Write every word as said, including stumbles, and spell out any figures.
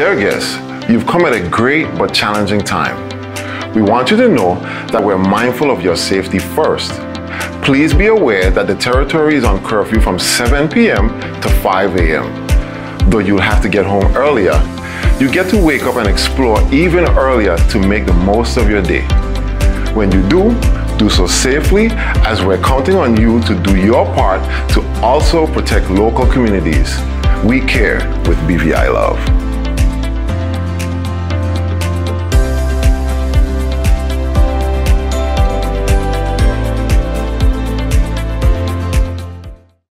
Dear guests, you've come at a great but challenging time. We want you to know that we're mindful of your safety first. Please be aware that the territory is on curfew from seven p m to five a m Though you'll have to get home earlier, you get to wake up and explore even earlier to make the most of your day. When you do, do so safely, as we're counting on you to do your part to also protect local communities. We care with B V I Love.